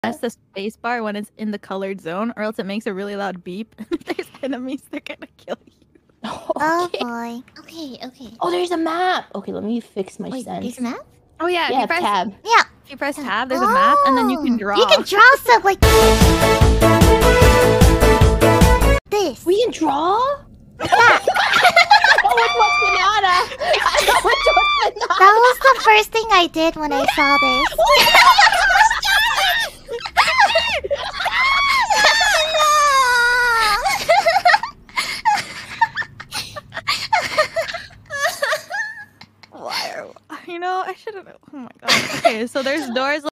press the space bar when it's in the colored zone, or else it makes a really loud beep. And if there's enemies, they're gonna kill you. Oh Okay. boy. Okay. Oh, there's a map. Okay, let me fix my Wait, sense. there's a map? Oh yeah, Yeah, tab. Yeah. if you press tab, there's a map, and then you can draw. You can draw stuff like this. We can draw? That. Which one's Finana? Which one's Finana? That was the first thing I did when I saw this. Why? You know, I should have. Oh my god. Okay, so there's doors.